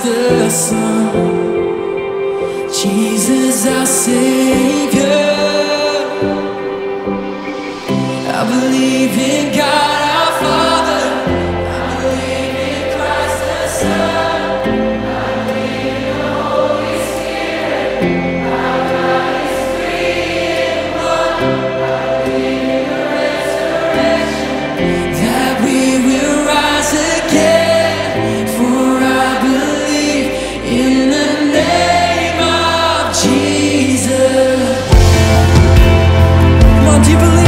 Christ the Son, Jesus our Savior. I believe in God our Father, I believe in Christ the Son, I believe in the Holy Spirit, our God is three in one. I believe in the resurrection, that we will rise again, for I believe in the name of Jesus. Come on, do you believe?